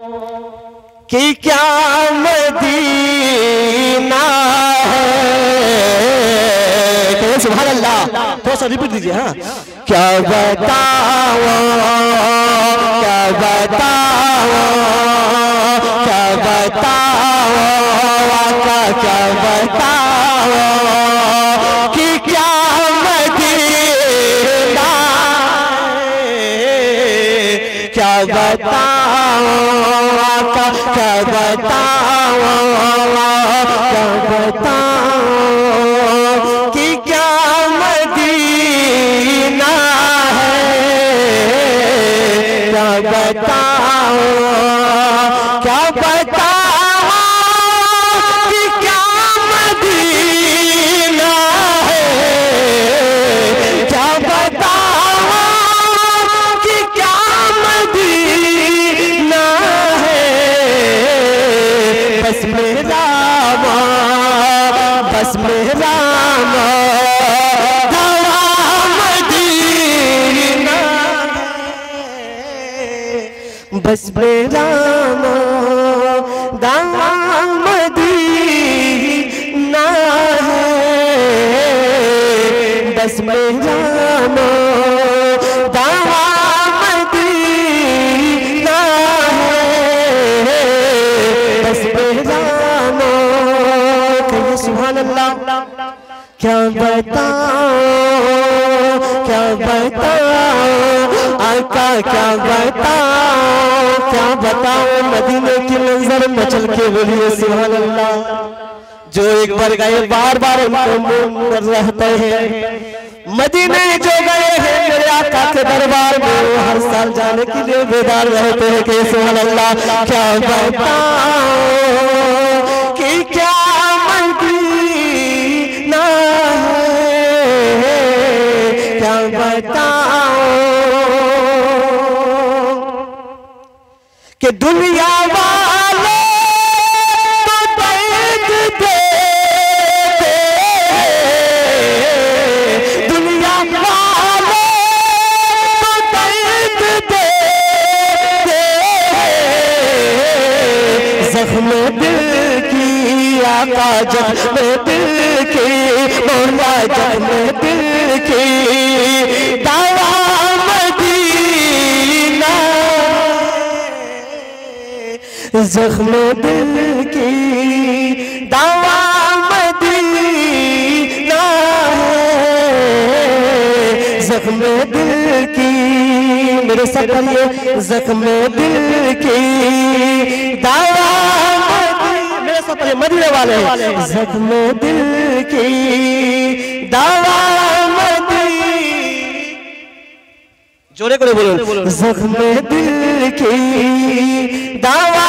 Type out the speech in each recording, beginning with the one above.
कि क्या मदीना है। सुभान अल्लाह, थोड़ा सा रिपीट दीजिए। हाँ, क्या बताओ, क्या बताओ, क्या बताओ, क्या बताओ कि क्या मदीना है। क्या बताओ, क्या बताओ, क्या बताओ कि क्या मदीना है। क्या बताओ, क्या बताओ कि क्या मदीना है। क्या बताओ कि क्या मदीना है। बस मेरा बस मेरा दवा मदीना है। बस मेरा दवा मदीना है। बस मेरा दवा मदीना है। बस मेरा सुभान अल्लाह। क्या बताओ, क्या बताओ आका, क्या बताओ, क्या बताओ मदीने की नजर मचल के बोलिए सुभान अल्लाह। जो एक बार गए बार बार उनको मुंह रहते हैं। मदीने जो गए हैं मेरे आका के दरबार में, वो हर साल जाने के लिए बेदार रहते हैं कि सुभान अल्लाह। क्या बताओ कि क्या मदीना है। क्या बताओ कि दुनिया वाले तो दर्द देते, दुनिया वाले तो दर्द देते, जख्म दिल की आका, जख्म दिल की मौला, जख्म दिल की दवा मदीना। जख्म दिल की दवा मदीना है। जख्म दिल की मेरे साथ पढ़िए, जख्म दिल की दवा मेरे साथ पढ़िए, मदीने वाले जख्म दिल की दवा जोरे करे बोलो, जख्म दिल की दवा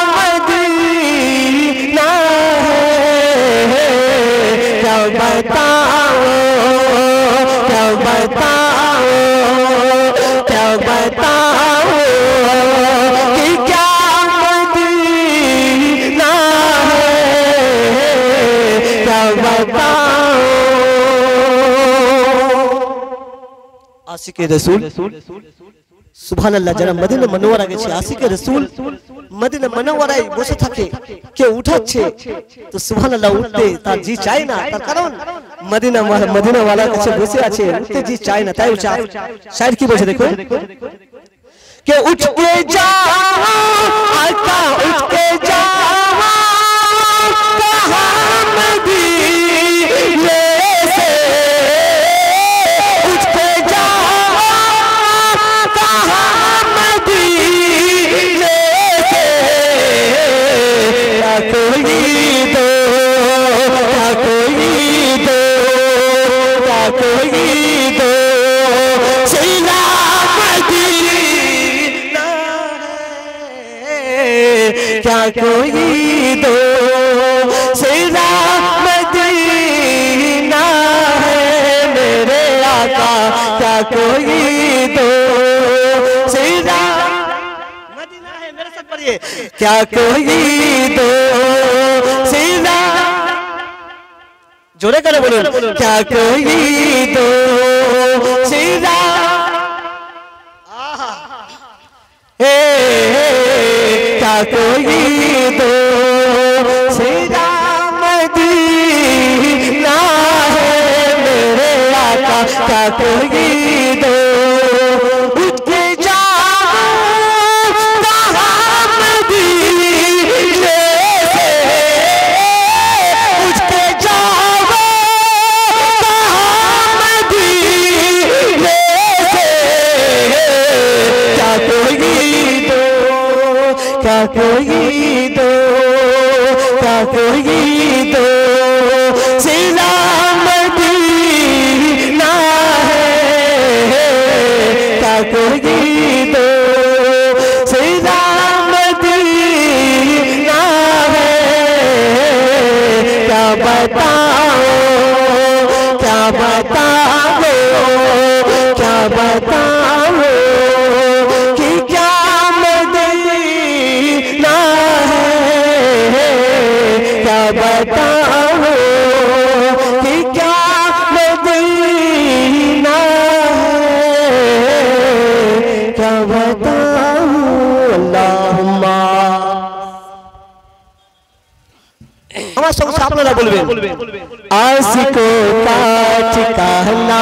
मदीना है। क्या बताओ, क्या बताओ, क्या बताओ कि क्या मदीना है। क्या बताओ आशिक़े रसूल सुभान अल्लाह। যারা মদিনা মনোয়ারা গেছে আশিকে রাসূল মদিনা মনোয়ারায় বসে থাকে, কেউ উঠাচ্ছে তো সুবহানাল্লাহ উঠতে তার জি চায় না, তার কারণ মদিনা ওয়ালার কাছে বসে আছে, উঠতে জি চায় না, তাই শায়ের কি বলছে দেখো, কে উঠ কে যাও আকা, উঠ কে যাও কহাं মদিনে से, उठ के जाओ कहां मदीने से। क्या कोई दो, क्या कोई दो, क्या कोई दो सिला मदीना है। क्या कोई दो सिला मदीना है मेरे आका। क्या कोई दो सिला मदीना है मेरे साथ पढ़िए। क्या कोई दो सिला जोरे करे बोलो, क्या कोई दो सिला क्या क्या कोई दो सीधा मदीना है मेरे आका क्या कोई दो उठ के जाओ कहाँ मदीने से उठ के जाओ कहाँ मदीने से क्या कोई दो क्या कोई दो क्या कोई दो सीधा मदीना है क्या कोई दो सीधा मदीना है क्या बताओ क्या बताओ क्या बताओ कि क्या मदीना है क्या बताओ कि क्या मदीना है क्या बताओ अल्लाहुम्मा हमारे सब सामने ना बोलबे आशिकों का ठिकाना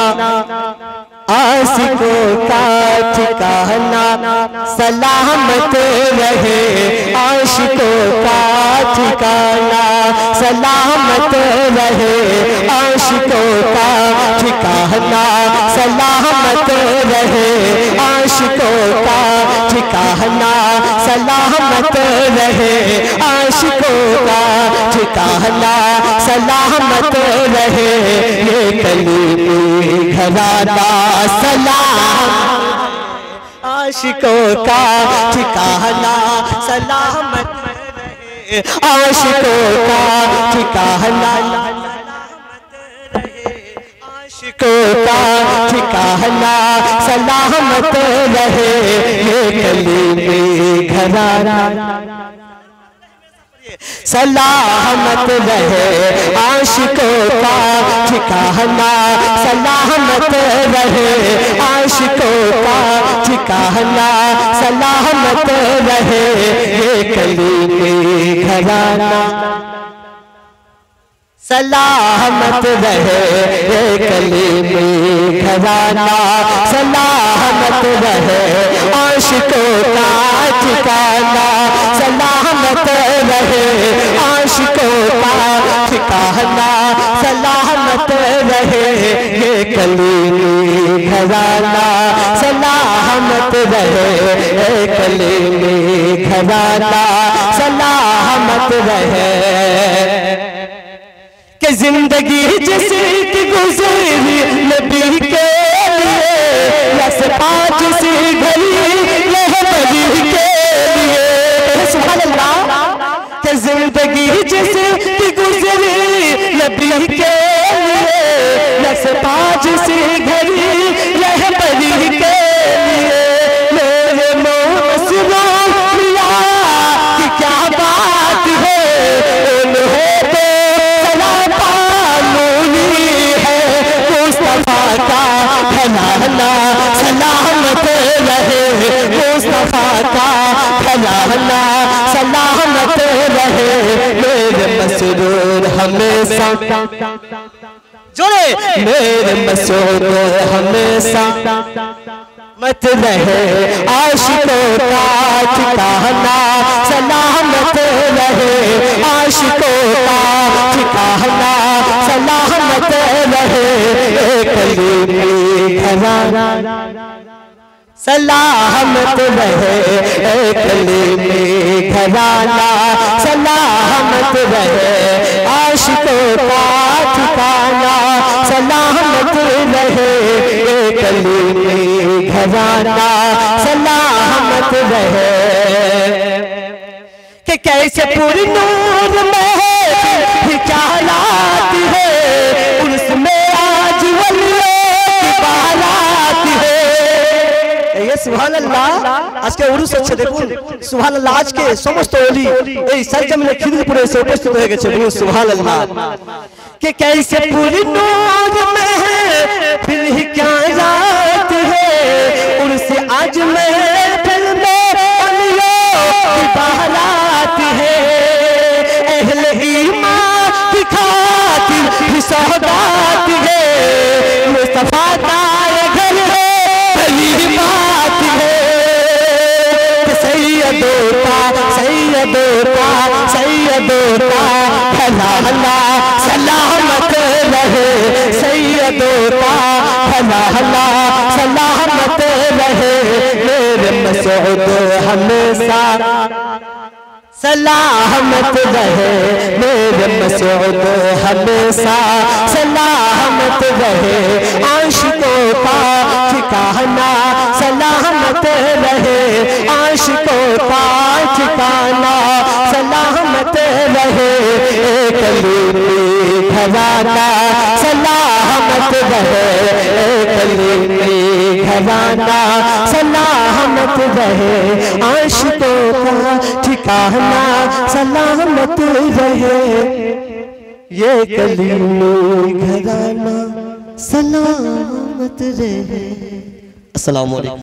आशिकों का ठिकाना सलामत रहे आशिकों का ठिकाना सलामत रहे आशिकों का ठिकाना सलामत रहे आशिकों का ठिकाना सलामत रहे आशिकों का ठिकाना सलामत रहे ये कलीमी घराना सलाम आशिकों का ठिकाना सलामत रहे आशिकों का ठिकाना आशिकों का ठिकाना सलामत रहे ये कलीमी घराना सलामत रहे आशिकों का ठिकाना सलामत रहे आशिकों का ठिकाना सलामत रहे ये कलीमी घराना सलामत रहे ये कलीमी घराना सलामत रहे आशिकों का ठिकाना सलामत रहे आशिकों का ठिकाना सलामत रहे ये कलीमी घराना सलामत रहे ये कलीमी घराना सलामत रहे कि जिंदगी जिसकी गुजरी नबी के लिए बस पाँच सी घड़ी रहबरी के लिए सुभान अल्लाह कि जिंदगी जिसकी गुजरी नबी के लिए बस पाँच सी घड़ी रहबरी के लिए मेरे मौसमा की क्या बात है उन्हें सलामत रहे मुस्तफा का फलाना सलामत रहे मेरे मसरूर हमेशा जोड़े मेरे मसरूर हमेशा मत रहे आशिकों का ठिकाना सलामत रहे आशिकों का ठिकाना सलामत रहे कलीमी घराना सलामत रहे कलीमी घराना सलामत रहे आशिकों का ठिकाना सलामत रहे कलीमी घराना सलामत रहे कि कैसे पूरी नूर में हिकायत है उसमें आज वलियों की बारात है ये सुभान अल्लाह आज के उर्दू से देखो सुभान अल्लाह आज के समस्त ओली এই सरजमीन खिदमतपुरे से उपस्थित হয়ে গেছে বলুন सुभान अल्लाह कि कैसे पूरी नूर में फिर हिकायत है उनसे आज महफिल में वलियों की बारात की सौगात है, मुस्तफा का ये घर है, पहली बात है कि सैयदों का भला सलामत रहे, सैयदों का भला सलामत रहे, मेरे मसूद हमेशा सलामत रहे, मेरे मसूद हमेशा सलामत रहे, आशिकों का ठिकाना सलामत रहे, आशिकों का ठिकाना सलामत रहे, एक लीली घराना सलामत रहे, एक लीली घराना सलामत रहे, आशिकों का ठिकाना सलामत रहे, ये कलीली घराना सलामत रहे। अस्सलाम वालेकुम।